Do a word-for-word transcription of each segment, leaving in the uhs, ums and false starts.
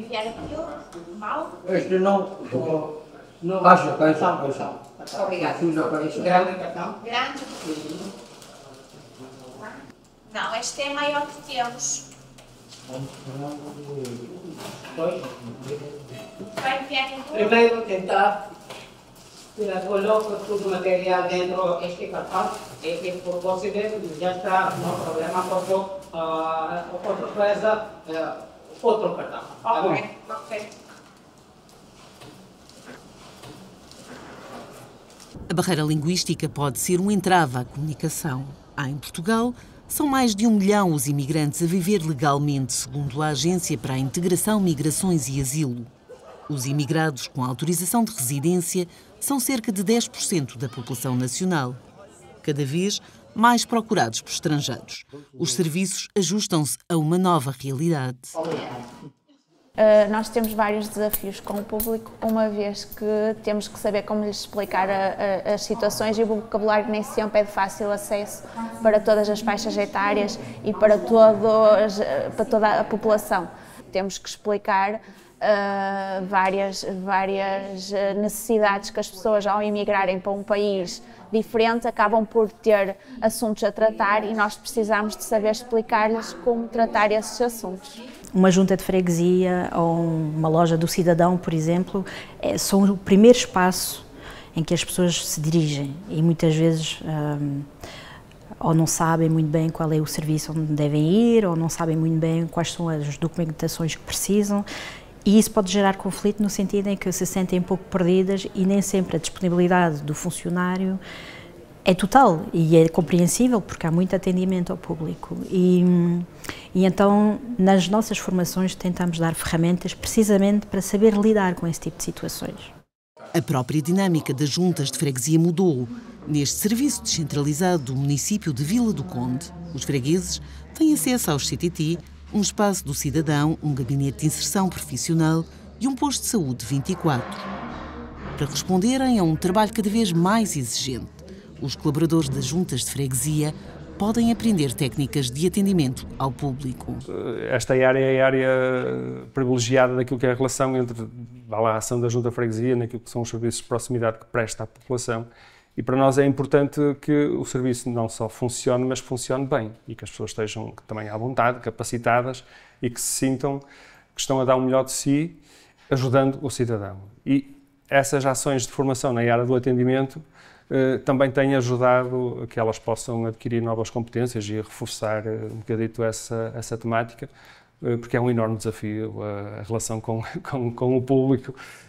enviar aquilo, mal. Este não, não baixa a pensão, pensão. Obrigada. Grande cartão? Grande. Não, este é maior que temos. Vai enviar em tudo? Primeiro tentar tirar, coloca todo o material dentro deste cartão e que por você ver já está, não há problema, porque uh, outra coisa, uh, outro cartão. Ok, ok. A barreira linguística pode ser um entrave à comunicação. Há em Portugal, são mais de um milhão os imigrantes a viver legalmente, segundo a Agência para a Integração, Migrações e Asilo. Os imigrados com autorização de residência são cerca de dez por cento da população nacional. Cada vez mais procurados por estrangeiros. Os serviços ajustam-se a uma nova realidade. Uh, nós temos vários desafios com o público, uma vez que temos que saber como lhes explicar a, a, as situações, e o vocabulário nem sempre é de fácil acesso para todas as faixas etárias e para, todos, para toda a população. Temos que explicar uh, várias, várias necessidades que as pessoas, ao emigrarem para um país diferente, acabam por ter assuntos a tratar, e nós precisamos de saber explicar-lhes como tratar esses assuntos. Uma junta de freguesia ou uma loja do cidadão, por exemplo, é, são o primeiro espaço em que as pessoas se dirigem, e muitas vezes um, ou não sabem muito bem qual é o serviço onde devem ir, ou não sabem muito bem quais são as documentações que precisam, e isso pode gerar conflito no sentido em que se sentem um pouco perdidas, e nem sempre a disponibilidade do funcionário é total, e é compreensível porque há muito atendimento ao público. E, e então, nas nossas formações, tentamos dar ferramentas precisamente para saber lidar com esse tipo de situações. A própria dinâmica das juntas de freguesia mudou. Neste serviço descentralizado do município de Vila do Conde, os fregueses têm acesso aos C T T, um espaço do cidadão, um gabinete de inserção profissional e um posto de saúde vinte e quatro. Para responderem a um trabalho cada vez mais exigente, os colaboradores das juntas de freguesia podem aprender técnicas de atendimento ao público. Esta área é a área privilegiada daquilo que é a relação entre a ação da junta de freguesia, naquilo que são os serviços de proximidade que presta à população. E para nós é importante que o serviço não só funcione, mas que funcione bem, e que as pessoas estejam também à vontade, capacitadas, e que se sintam que estão a dar o melhor de si, ajudando o cidadão. E essas ações de formação na área do atendimento Uh, também tem ajudado a que elas possam adquirir novas competências e reforçar uh, um bocadito essa, essa temática, uh, porque é um enorme desafio uh, a relação com, com, com o público.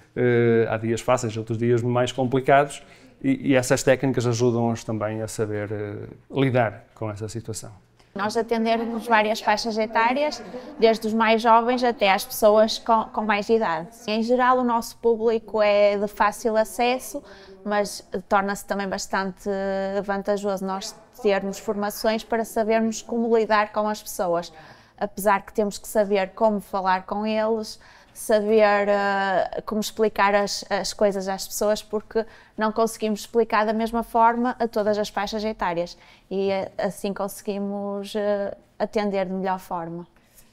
Uh, há dias fáceis, outros dias mais complicados, e, e essas técnicas ajudam-nos também a saber uh, lidar com essa situação. Nós atendemos várias faixas etárias, desde os mais jovens até às pessoas com, com mais idade. Em geral, o nosso público é de fácil acesso, mas torna-se também bastante vantajoso nós termos formações para sabermos como lidar com as pessoas. Apesar que temos que saber como falar com eles, saber uh, como explicar as, as coisas às pessoas, porque não conseguimos explicar da mesma forma a todas as faixas etárias, e uh, assim conseguimos uh, atender de melhor forma.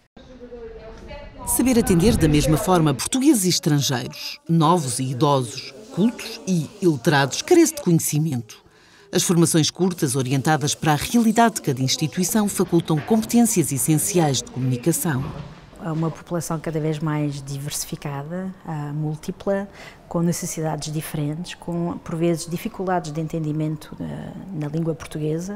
Saber atender da mesma forma portugueses e estrangeiros, novos e idosos, cultos e iletrados, carece de conhecimento. As formações curtas, orientadas para a realidade de cada instituição, facultam competências essenciais de comunicação. É uma população cada vez mais diversificada, múltipla, com necessidades diferentes, com, por vezes, dificuldades de entendimento na língua portuguesa,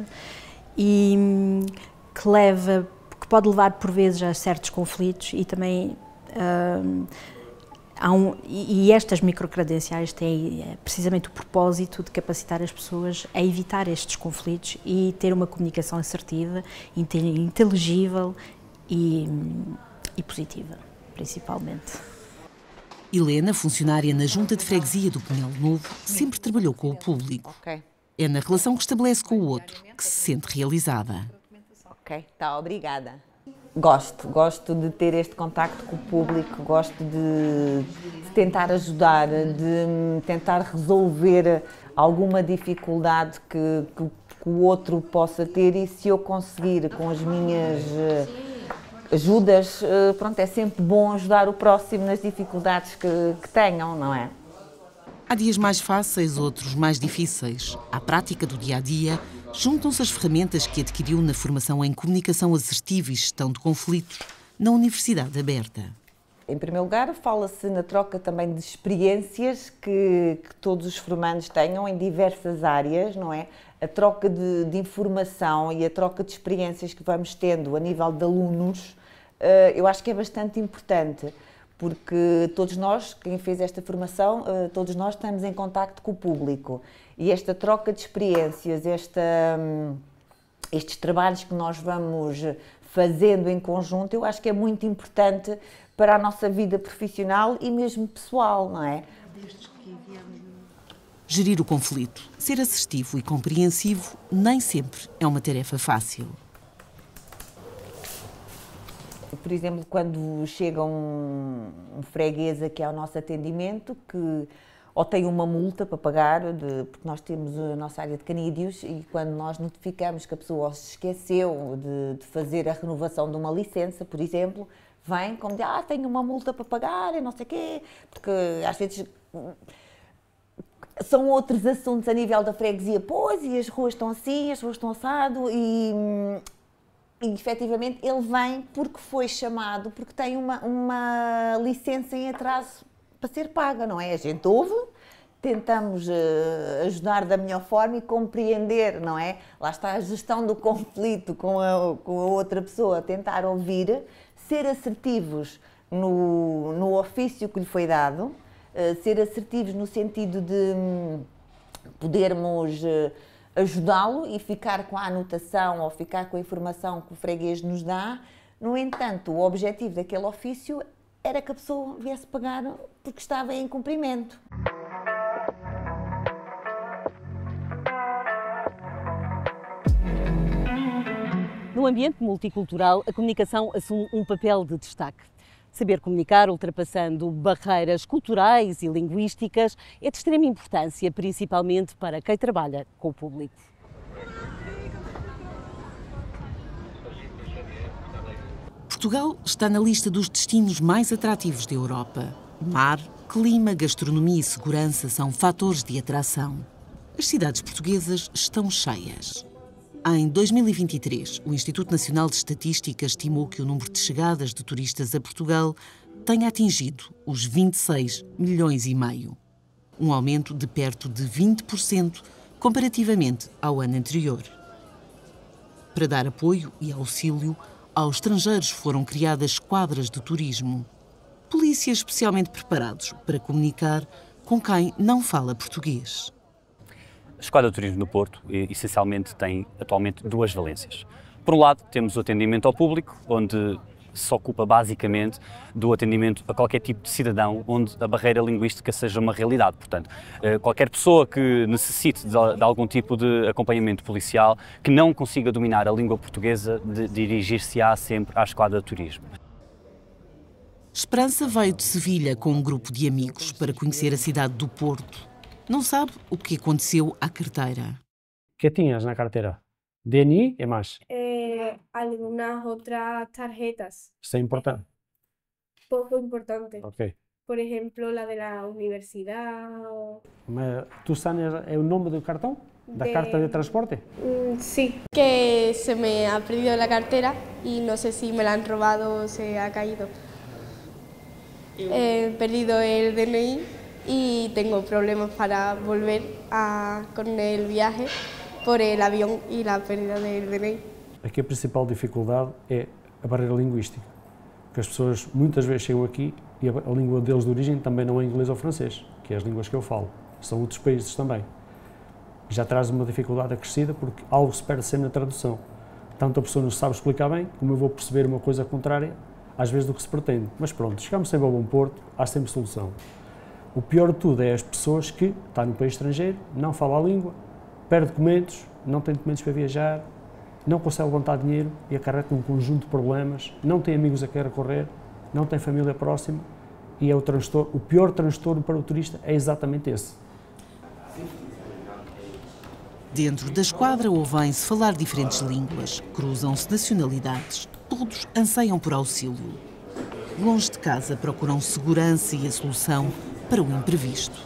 e que leva, que pode levar, por vezes, a certos conflitos, e também uh, há um, e estas microcredenciais têm precisamente o propósito de capacitar as pessoas a evitar estes conflitos e ter uma comunicação assertiva, inteligível e e positiva, principalmente. Helena, funcionária na Junta de Freguesia do Pinhal Novo, sempre trabalhou com o público. É na relação que estabelece com o outro que se sente realizada. Ok, tá, obrigada. Gosto, gosto de ter este contacto com o público, gosto de, de tentar ajudar, de tentar resolver alguma dificuldade que, que, que o outro possa ter, e se eu conseguir com as minhas ajudas, pronto, é sempre bom ajudar o próximo nas dificuldades que, que tenham, não é? Há dias mais fáceis, outros mais difíceis. À prática do dia-a-dia, juntam-se as ferramentas que adquiriu na formação em Comunicação Assertiva e Gestão de Conflitos na Universidade Aberta. Em primeiro lugar, fala-se na troca também de experiências que, que todos os formandos tenham em diversas áreas, não é? A troca de, de informação e a troca de experiências que vamos tendo a nível de alunos, eu acho que é bastante importante, porque todos nós, quem fez esta formação, todos nós estamos em contacto com o público. E esta troca de experiências, esta, estes trabalhos que nós vamos fazendo em conjunto, eu acho que é muito importante para a nossa vida profissional e mesmo pessoal, não é? Gerir o conflito, ser assertivo e compreensivo, nem sempre é uma tarefa fácil. Por exemplo, quando chega um, um freguês aqui ao nosso atendimento, que ou tem uma multa para pagar, de, porque nós temos a nossa área de canídeos, e quando nós notificamos que a pessoa se esqueceu de, de fazer a renovação de uma licença, por exemplo, vem como de, ah, tenho uma multa para pagar e não sei o quê, porque às vezes são outros assuntos a nível da freguesia, pois, e as ruas estão assim, as ruas estão assado, e, e efetivamente ele vem porque foi chamado, porque tem uma, uma licença em atraso para ser paga, não é? A gente ouve, tentamos uh, ajudar da melhor forma e compreender, não é? Lá está a gestão do conflito com a, com a outra pessoa, tentar ouvir, ser assertivos no, no ofício que lhe foi dado, uh, ser assertivos no sentido de um, podermos uh, ajudá-lo e ficar com a anotação ou ficar com a informação que o freguês nos dá. No entanto, o objetivo daquele ofício era que a pessoa viesse pagar porque estava em cumprimento. No ambiente multicultural, a comunicação assume um papel de destaque. Saber comunicar ultrapassando barreiras culturais e linguísticas é de extrema importância, principalmente para quem trabalha com o público. Portugal está na lista dos destinos mais atrativos da Europa. Mar, clima, gastronomia e segurança são fatores de atração. As cidades portuguesas estão cheias. Em dois mil e vinte e três, o Instituto Nacional de Estatística estimou que o número de chegadas de turistas a Portugal tenha atingido os vinte e seis milhões e meio, um aumento de perto de vinte por cento comparativamente ao ano anterior. Para dar apoio e auxílio aos estrangeiros foram criadas quadras de turismo, polícias especialmente preparados para comunicar com quem não fala português. A Esquadra de Turismo do Porto, essencialmente, tem atualmente duas valências. Por um lado, temos o atendimento ao público, onde se ocupa basicamente do atendimento a qualquer tipo de cidadão onde a barreira linguística seja uma realidade. Portanto, qualquer pessoa que necessite de algum tipo de acompanhamento policial, que não consiga dominar a língua portuguesa, de dirigir-se-á sempre à Esquadra de Turismo. Esperança veio de Sevilha com um grupo de amigos para conhecer a cidade do Porto. Não sabe o que aconteceu à carteira. O que tinhas na carteira? D N I e mais? Eh, algunas otras tarjetas. Isso é importante. Poco importante. Ok. Por ejemplo, la de la universidad. O... Mas tu sabes é o nome do cartão? Da de... carta de transporte? Mm, sí. Que se me ha perdido la cartera y no sé si me la han robado o se ha caído. He perdido el D N I y tengo problemas para volver a, con el viaje por el avión y la pérdida del D N I. Aqui a principal dificuldade é a barreira linguística, porque as pessoas muitas vezes chegam aqui e a, a língua deles de origem também não é inglês ou francês, que é as línguas que eu falo, são outros países também. Já traz uma dificuldade acrescida porque algo se perde sempre na tradução. Tanto a pessoa não sabe explicar bem, como eu vou perceber uma coisa contrária, às vezes, do que se pretende. Mas pronto, chegamos sempre ao bom porto, há sempre solução. O pior de tudo é as pessoas que estão no país estrangeiro, não falam a língua, perdem documentos, não têm documentos para viajar, não conseguem levantar dinheiro e acarretam um conjunto de problemas, não têm amigos a quem recorrer, não têm família próxima e é o transtorno, o pior transtorno para o turista é exatamente esse. Dentro da esquadra ouvem-se falar diferentes línguas, cruzam-se nacionalidades. Todos anseiam por auxílio. Longe de casa procuram segurança e a solução para o imprevisto.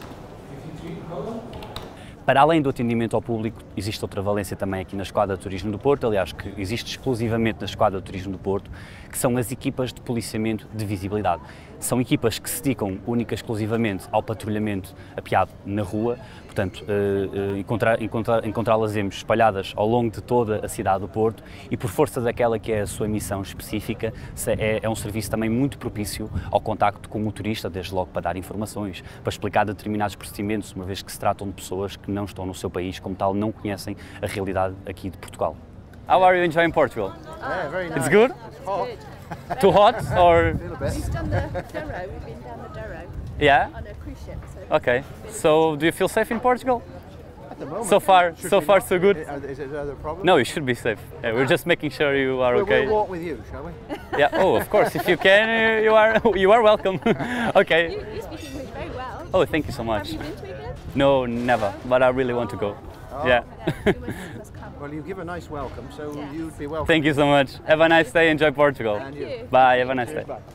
Para além do atendimento ao público, existe outra valência também aqui na Esquadra de Turismo do Porto, aliás, que existe exclusivamente na Esquadra de Turismo do Porto, que são as equipas de policiamento de visibilidade. São equipas que se dedicam única e exclusivamente ao patrulhamento apeado na rua, portanto, uh, uh, encontrar, encontrar, encontrá-las espalhadas ao longo de toda a cidade do Porto e por força daquela que é a sua missão específica, é, é um serviço também muito propício ao contacto com o motorista, desde logo para dar informações, para explicar determinados procedimentos, uma vez que se tratam de pessoas que não estão no seu país, como tal, não conhecem a realidade aqui de Portugal. How are you enjoying Portugal? Yeah, very nice. It's good? It's hot. Too hot or? A little bit. We've done the Douro, we've been down the Douro. Yeah? On a cruise ship. So Okay. So, do you feel safe in Portugal? At the moment. So far, Should so we far not? so good? Is it a problem? No, you should be safe. Yeah, we're just making sure you are We'll, okay. we'll walk with you, shall we? Yeah. Oh, of course. If you can, you are you are welcome. Okay. you, you speak English very well. Oh, thank you so much. Have you been to England? No, never. But I really want to go. Oh. Yeah. Yeah, you must, you must come. Well, you give a nice welcome, so Yes. you'd be welcome. Thank you so much. Have a nice day. Enjoy Portugal. And you. Bye. Have a nice day. Bye.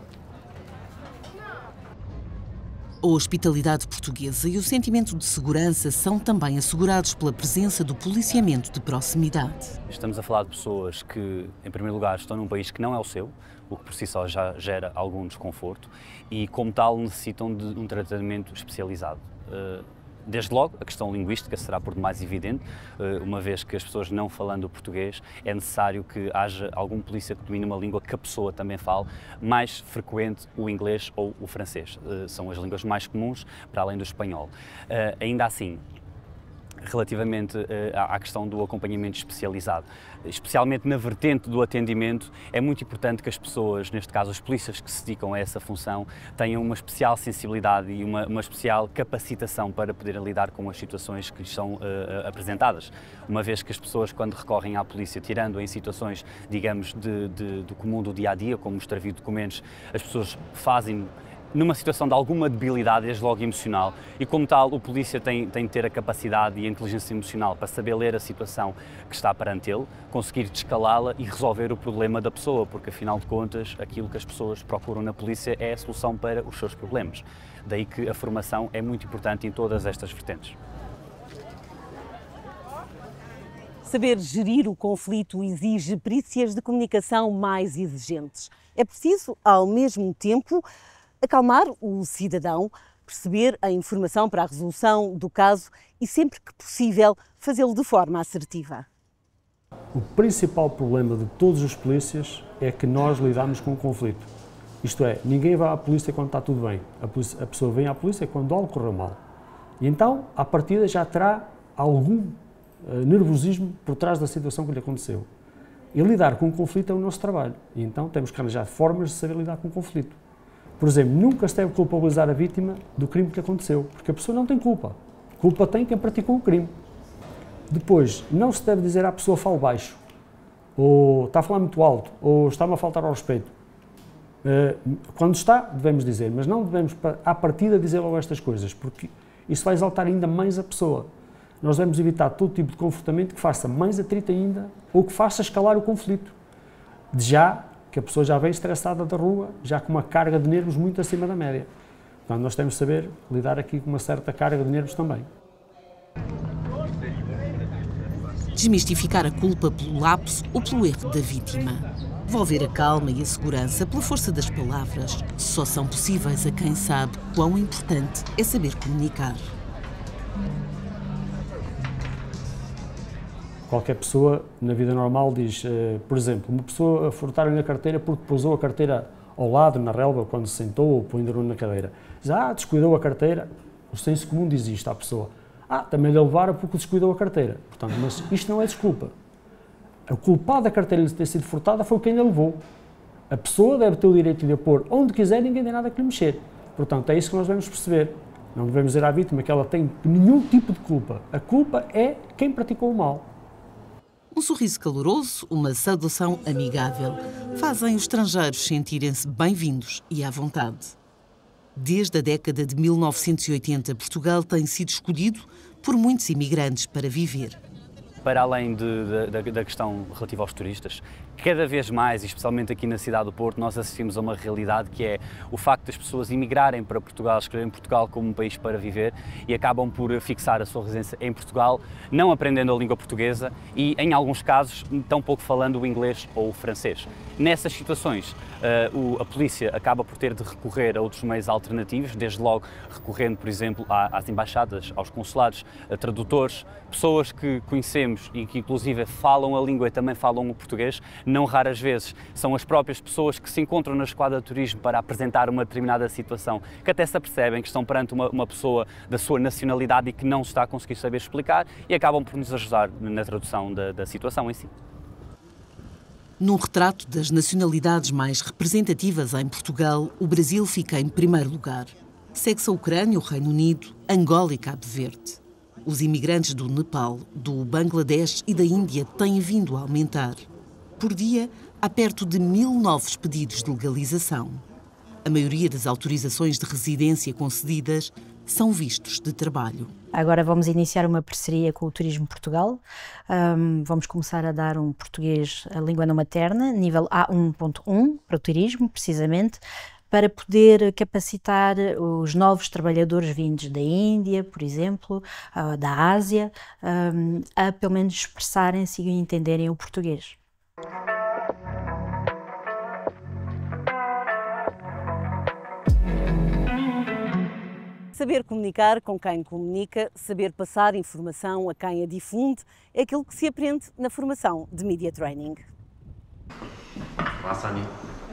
A hospitalidade portuguesa e o sentimento de segurança são também assegurados pela presença do policiamento de proximidade. Estamos a falar de pessoas que, em primeiro lugar, estão num país que não é o seu, o que por si só já gera algum desconforto e, como tal, necessitam de um tratamento especializado. Desde logo, a questão linguística será por demais evidente, uma vez que as pessoas não falando português, é necessário que haja algum polícia que domine uma língua que a pessoa também fale, mais frequente o inglês ou o francês. São as línguas mais comuns, para além do espanhol. Ainda assim, relativamente uh, à questão do acompanhamento especializado, especialmente na vertente do atendimento, é muito importante que as pessoas, neste caso os polícias que se dedicam a essa função, tenham uma especial sensibilidade e uma, uma especial capacitação para poderem lidar com as situações que lhes são uh, apresentadas. Uma vez que as pessoas, quando recorrem à polícia, tirando em situações, digamos, de, de, do comum do dia-a-dia, como extravio de documentos, as pessoas fazem numa situação de alguma debilidade, desde logo emocional, e como tal o polícia tem, tem de ter a capacidade e a inteligência emocional para saber ler a situação que está perante ele, conseguir descalá-la e resolver o problema da pessoa, porque afinal de contas aquilo que as pessoas procuram na polícia é a solução para os seus problemas. Daí que a formação é muito importante em todas estas vertentes. Saber gerir o conflito exige perícias de comunicação mais exigentes. É preciso, ao mesmo tempo, acalmar o cidadão, perceber a informação para a resolução do caso e, sempre que possível, fazê-lo de forma assertiva. O principal problema de todos os polícias é que nós lidamos com o conflito. Isto é, ninguém vai à polícia quando está tudo bem. A, polícia, a pessoa vem à polícia quando algo correu mal. E então, à partida, já terá algum uh, nervosismo por trás da situação que lhe aconteceu. E lidar com o conflito é o nosso trabalho. E então temos que arranjar formas de saber lidar com o conflito. Por exemplo, nunca se deve culpabilizar a vítima do crime que aconteceu, porque a pessoa não tem culpa. Culpa tem quem praticou o crime. Depois, não se deve dizer à pessoa fale baixo, ou está a falar muito alto, ou está-me a faltar ao respeito. Quando está, devemos dizer, mas não devemos, à partida, dizer logo estas coisas, porque isso vai exaltar ainda mais a pessoa. Nós devemos evitar todo tipo de comportamento que faça mais atrito ainda, ou que faça escalar o conflito. De já, que a pessoa já vem estressada da rua, já com uma carga de nervos muito acima da média. Portanto, nós temos de saber lidar aqui com uma certa carga de nervos também. Desmistificar a culpa pelo lapso ou pelo erro da vítima. Devolver a calma e a segurança pela força das palavras só são possíveis a quem sabe quão importante é saber comunicar. Qualquer pessoa, na vida normal, diz, uh, por exemplo, uma pessoa furtar-lhe a carteira porque pousou a carteira ao lado, na relva, quando se sentou ou põe-lhe na cadeira. Diz, ah, descuidou a carteira. O senso comum diz isto à pessoa. Ah, também lhe levaram porque descuidou a carteira. Portanto, mas isto não é desculpa. O culpado da carteira lhe ter sido furtada foi quem lhe levou. A pessoa deve ter o direito de a pôr onde quiser, ninguém tem nada que lhe mexer. Portanto, é isso que nós devemos perceber. Não devemos dizer à vítima que ela tem nenhum tipo de culpa. A culpa é quem praticou o mal. Um sorriso caloroso, uma saudação amigável, fazem os estrangeiros sentirem-se bem-vindos e à vontade. Desde a década de mil novecentos e oitenta, Portugal tem sido escolhido por muitos imigrantes para viver. Para além de, de, da questão relativa aos turistas, cada vez mais, e especialmente aqui na cidade do Porto, nós assistimos a uma realidade que é o facto das pessoas emigrarem para Portugal, escolherem Portugal como um país para viver e acabam por fixar a sua residência em Portugal, não aprendendo a língua portuguesa e, em alguns casos, tão pouco falando o inglês ou o francês. Nessas situações, uh, o, a polícia acaba por ter de recorrer a outros meios alternativos, desde logo recorrendo, por exemplo, à, às embaixadas, aos consulados, a tradutores, pessoas que conhecemos e que, inclusive, falam a língua e também falam o português. Não raras vezes são as próprias pessoas que se encontram na esquadra de turismo para apresentar uma determinada situação, que até se apercebem que estão perante uma, uma pessoa da sua nacionalidade e que não se está a conseguir saber explicar e acabam por nos ajudar na tradução da, da situação em si. Num retrato das nacionalidades mais representativas em Portugal, o Brasil fica em primeiro lugar. Segue-se a Ucrânia, o Reino Unido, Angola e Cabo Verde. Os imigrantes do Nepal, do Bangladesh e da Índia têm vindo a aumentar. Por dia, há perto de mil novos pedidos de legalização. A maioria das autorizações de residência concedidas são vistos de trabalho. Agora vamos iniciar uma parceria com o Turismo Portugal. Um, vamos começar a dar um português, a língua não materna, nível A um ponto um, para o turismo, precisamente, para poder capacitar os novos trabalhadores vindos da Índia, por exemplo, uh, da Ásia, um, a pelo menos expressarem-se e entenderem o português. Saber comunicar com quem comunica, saber passar informação a quem a difunde, é aquilo que se aprende na formação de Media Training. Olá, Sónia.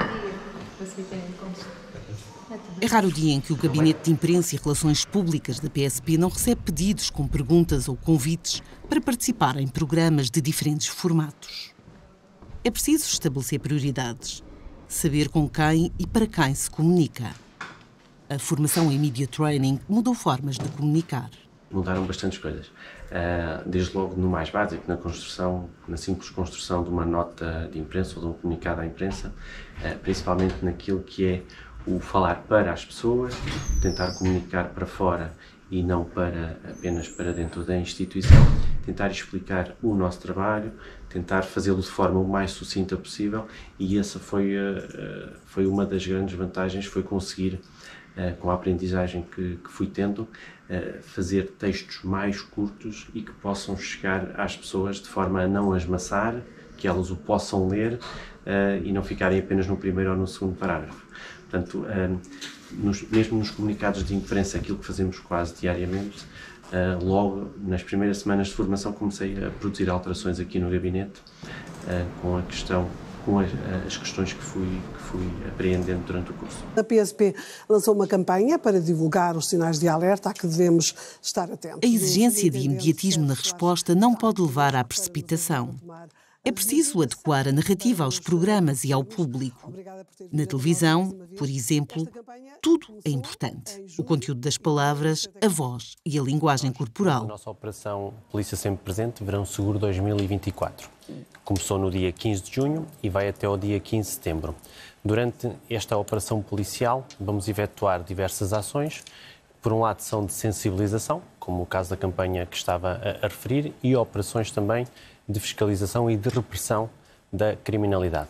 É raro o dia em que o Gabinete de Imprensa e Relações Públicas da P S P não recebe pedidos com perguntas ou convites para participar em programas de diferentes formatos. É preciso estabelecer prioridades, saber com quem e para quem se comunica. A formação em Media Training mudou formas de comunicar. Mudaram bastantes coisas. Desde logo no mais básico, na construção, na simples construção de uma nota de imprensa ou de um comunicado à imprensa, principalmente naquilo que é o falar para as pessoas, tentar comunicar para fora e não para, apenas para dentro da instituição, tentar explicar o nosso trabalho, tentar fazê-lo de forma o mais sucinta possível, e essa foi, foi uma das grandes vantagens, foi conseguir, com a aprendizagem que, que fui tendo, fazer textos mais curtos e que possam chegar às pessoas de forma a não as maçar, que elas o possam ler e não ficarem apenas no primeiro ou no segundo parágrafo. Portanto, nos, mesmo nos comunicados de imprensa, aquilo que fazemos quase diariamente, logo nas primeiras semanas de formação comecei a produzir alterações aqui no gabinete com a questão com as, as questões que fui, que fui apreendendo durante o curso. A P S P lançou uma campanha para divulgar os sinais de alerta a que devemos estar atentos. A exigência de imediatismo na resposta não pode levar à precipitação. É preciso adequar a narrativa aos programas e ao público. Na televisão, por exemplo, tudo é importante. O conteúdo das palavras, a voz e a linguagem corporal. A nossa operação Polícia Sempre Presente, Verão Seguro dois mil e vinte e quatro. Começou no dia quinze de junho e vai até ao dia quinze de setembro. Durante esta operação policial, vamos efetuar diversas ações. Por um lado, são de sensibilização, como o caso da campanha que estava a, a referir, e operações também de fiscalização e de repressão da criminalidade.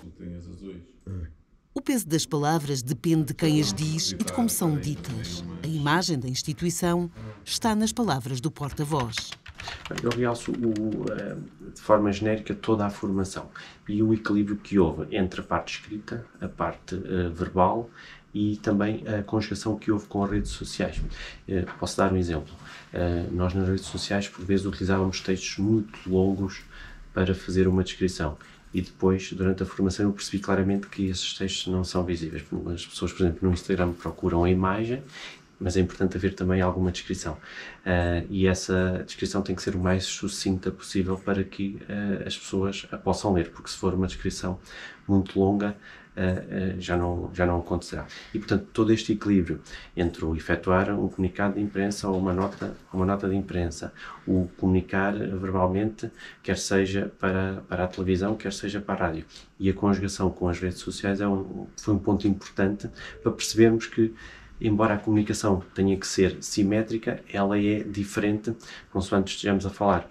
O peso das palavras depende de quem as diz e de como são ditas. A imagem da instituição está nas palavras do porta-voz. Eu realço, o, de forma genérica, toda a formação e o equilíbrio que houve entre a parte escrita, a parte uh, verbal e também a conjugação que houve com as redes sociais. Uh, posso dar um exemplo. Uh, nós nas redes sociais, por vezes, utilizávamos textos muito longos para fazer uma descrição. E depois, durante a formação, eu percebi claramente que esses textos não são visíveis. As pessoas, por exemplo, no Instagram procuram a imagem, mas é importante haver também alguma descrição. Uh, e essa descrição tem que ser o mais sucinta possível para que uh, as pessoas a possam ler, porque se for uma descrição muito longa, uh, uh, já, não, já não acontecerá. E, portanto, todo este equilíbrio entre o efetuar um comunicado de imprensa ou uma nota, uma nota de imprensa, o comunicar verbalmente, quer seja para, para a televisão, quer seja para a rádio, e a conjugação com as redes sociais é um, foi um ponto importante para percebermos que, embora a comunicação tenha que ser simétrica, ela é diferente consoante estejamos a falar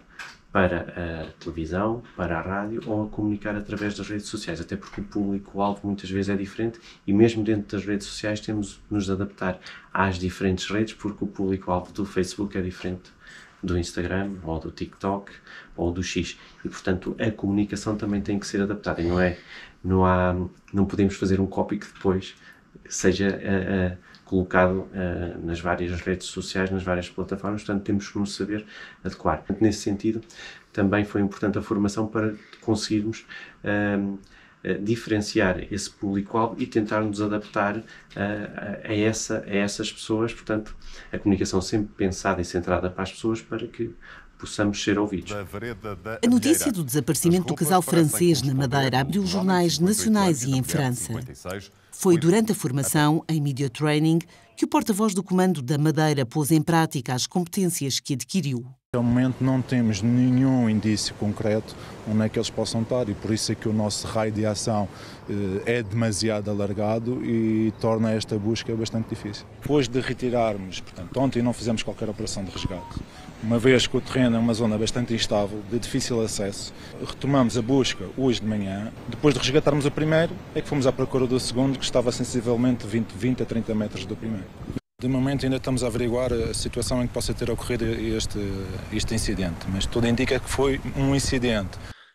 para a televisão, para a rádio ou a comunicar através das redes sociais, até porque o público-alvo muitas vezes é diferente e mesmo dentro das redes sociais temos de nos adaptar às diferentes redes, porque o público-alvo do Facebook é diferente do Instagram ou do TikTok ou do X e, portanto, a comunicação também tem que ser adaptada e não é, não há, não podemos fazer um copy que depois seja uh, uh, colocado uh, nas várias redes sociais, nas várias plataformas, portanto temos que nos saber adequar. Nesse sentido, também foi importante a formação para conseguirmos uh, uh, diferenciar esse público-alvo e tentar nos adaptar uh, a, essa, a essas pessoas, portanto, a comunicação sempre pensada e centrada para as pessoas para que possamos ser ouvidos. A notícia do desaparecimento do casal francês na Madeira abriu jornais nacionais e em França. Foi durante a formação em Media Training que o porta-voz do Comando da Madeira pôs em prática as competências que adquiriu. Até o momento não temos nenhum indício concreto onde é que eles possam estar e por isso é que o nosso raio de ação eh, é demasiado alargado e torna esta busca bastante difícil. Depois de retirarmos, portanto, ontem não fizemos qualquer operação de resgate, uma vez que o terreno é uma zona bastante instável, de difícil acesso, retomamos a busca hoje de manhã. Depois de resgatarmos o primeiro, é que fomos à procura do segundo, que estava sensivelmente vinte, vinte a trinta metros do primeiro. De momento ainda estamos a averiguar a situação em que possa ter ocorrido este, este incidente, mas tudo indica que foi um incidente.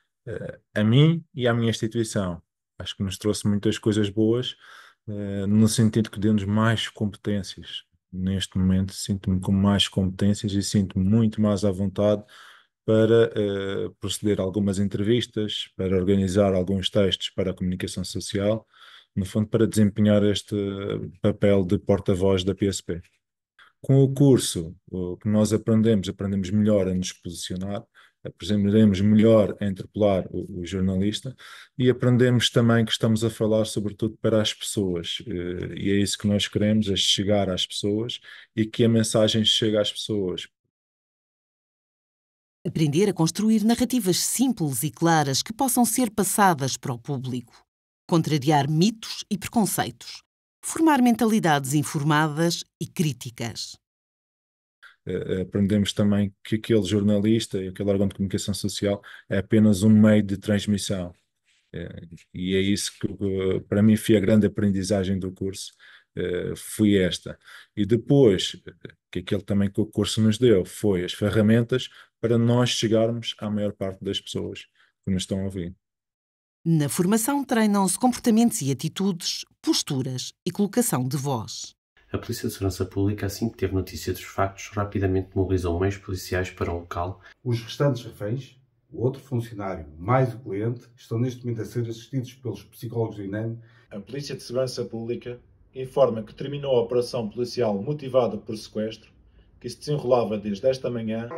A mim e à minha instituição, acho que nos trouxe muitas coisas boas, no sentido que deu-nos mais competências. Neste momento sinto-me com mais competências e sinto-me muito mais à vontade para uh, proceder a algumas entrevistas, para organizar alguns textos para a comunicação social, no fundo para desempenhar este papel de porta-voz da P S P. Com o curso, o que nós aprendemos, aprendemos melhor a nos posicionar, aprendemos melhor a interpelar o, o jornalista e aprendemos também que estamos a falar sobretudo para as pessoas e é isso que nós queremos, é chegar às pessoas e que a mensagem chegue às pessoas. Aprender a construir narrativas simples e claras que possam ser passadas para o público. Contrariar mitos e preconceitos. Formar mentalidades informadas e críticas. Aprendemos também que aquele jornalista e aquele órgão de comunicação social é apenas um meio de transmissão. E é isso que, para mim, foi a grande aprendizagem do curso, foi esta. E depois, que aquilo também que o curso nos deu, foi as ferramentas para nós chegarmos à maior parte das pessoas que nos estão a ouvir. Na formação treinam-se comportamentos e atitudes, posturas e colocação de voz. A Polícia de Segurança Pública, assim que teve notícia dos factos, rapidamente mobilizou meios policiais para o local. Os restantes reféns, o outro funcionário mais o cliente, estão neste momento a ser assistidos pelos psicólogos do INEM. A Polícia de Segurança Pública informa que terminou a operação policial motivada por sequestro, que se desenrolava desde esta manhã.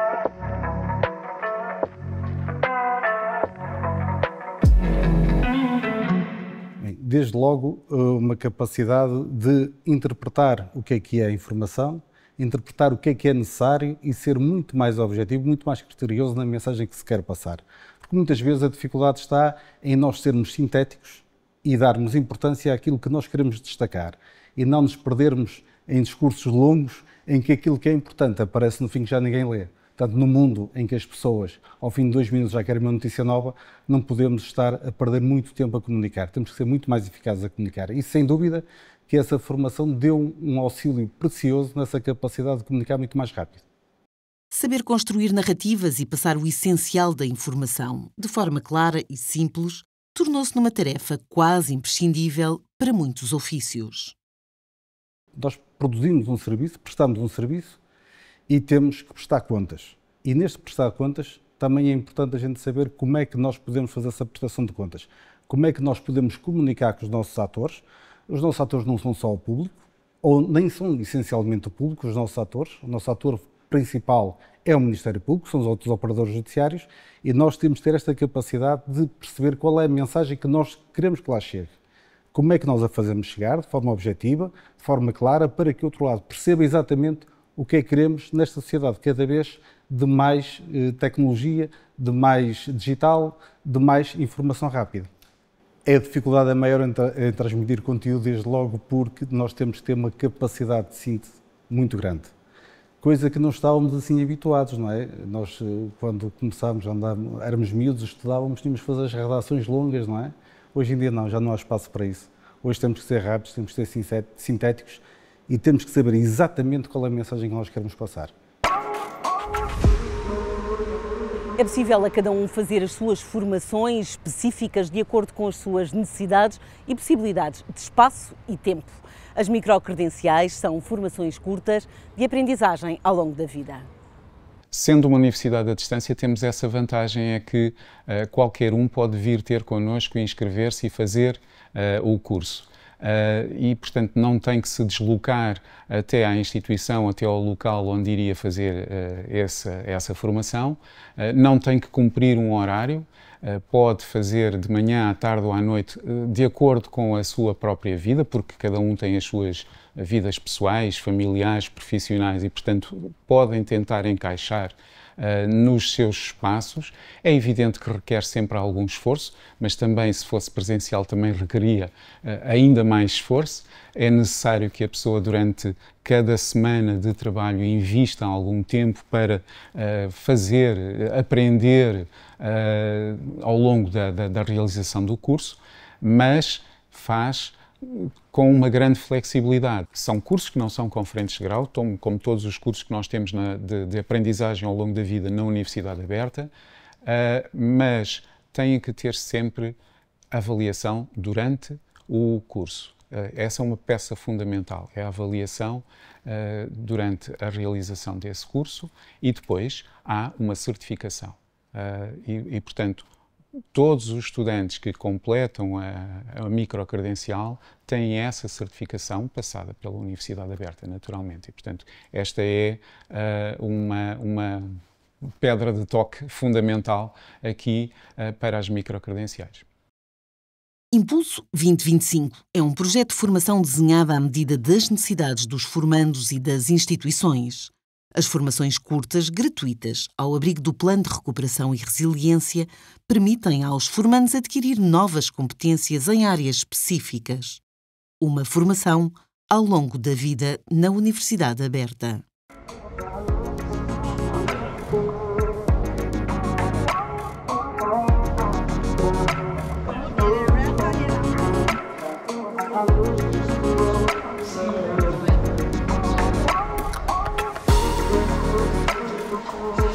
Desde logo, uma capacidade de interpretar o que é que é a informação, interpretar o que é que é necessário e ser muito mais objetivo, muito mais criterioso na mensagem que se quer passar. Porque muitas vezes a dificuldade está em nós sermos sintéticos e darmos importância àquilo que nós queremos destacar e não nos perdermos em discursos longos em que aquilo que é importante aparece no fim que já ninguém lê. Portanto, no mundo em que as pessoas, ao fim de dois minutos, já querem uma notícia nova, não podemos estar a perder muito tempo a comunicar. Temos que ser muito mais eficazes a comunicar. E, sem dúvida, que essa formação deu um auxílio precioso nessa capacidade de comunicar muito mais rápido. Saber construir narrativas e passar o essencial da informação, de forma clara e simples, tornou-se numa tarefa quase imprescindível para muitos ofícios. Nós produzimos um serviço, prestamos um serviço, e temos que prestar contas. E neste prestar contas também é importante a gente saber como é que nós podemos fazer essa prestação de contas. Como é que nós podemos comunicar com os nossos atores. Os nossos atores não são só o público, ou nem são essencialmente o público, os nossos atores. O nosso ator principal é o Ministério Público, são os outros operadores judiciários, e nós temos de ter esta capacidade de perceber qual é a mensagem que nós queremos que lá chegue. Como é que nós a fazemos chegar, de forma objetiva, de forma clara, para que o outro lado perceba exatamente o que é que queremos nesta sociedade cada vez de mais eh, tecnologia, de mais digital, de mais informação rápida. É a dificuldade é maior em, tra em transmitir conteúdo desde logo porque nós temos que ter uma capacidade de síntese muito grande. coisa que não estávamos assim habituados, não é? Nós, quando começámos a andar, éramos miúdos, estudávamos, tínhamos que fazer as redações longas, não é? Hoje em dia não, já não há espaço para isso. Hoje temos que ser rápidos, temos que ser sintéticos e temos que saber exatamente qual é a mensagem que nós queremos passar. É possível a cada um fazer as suas formações específicas de acordo com as suas necessidades e possibilidades de espaço e tempo. As microcredenciais são formações curtas de aprendizagem ao longo da vida. Sendo uma universidade à distância, temos essa vantagem, é que uh, qualquer um pode vir ter connosco, inscrever-se e fazer uh, o curso. Uh, e, portanto, não tem que se deslocar até à instituição, até ao local onde iria fazer uh, essa, essa formação, uh, não tem que cumprir um horário, uh, pode fazer de manhã, à tarde ou à noite, uh, de acordo com a sua própria vida, porque cada um tem as suas vidas pessoais, familiares, profissionais e, portanto, podem tentar encaixar Uh, nos seus espaços. É evidente que requer sempre algum esforço, mas também, se fosse presencial, também requeria uh, ainda mais esforço. É necessário que a pessoa, durante cada semana de trabalho, invista algum tempo para uh, fazer, aprender uh, ao longo da, da, da realização do curso, mas faz com uma grande flexibilidade. São cursos que não são conferentes de grau, como todos os cursos que nós temos na, de, de aprendizagem ao longo da vida na Universidade Aberta, uh, mas têm que ter sempre avaliação durante o curso. Uh, essa é uma peça fundamental, é a avaliação uh, durante a realização desse curso e depois há uma certificação. Uh, e, e, portanto, todos os estudantes que completam a, a microcredencial têm essa certificação passada pela Universidade Aberta, naturalmente. E, portanto, esta é uh, uma, uma pedra de toque fundamental aqui uh, para as microcredenciais. Impulso vinte vinte e cinco é um projeto de formação desenhado à medida das necessidades dos formandos e das instituições. As formações curtas, gratuitas, ao abrigo do Plano de Recuperação e Resiliência, permitem aos formandos adquirir novas competências em áreas específicas. Uma formação ao longo da vida na Universidade Aberta. Oh,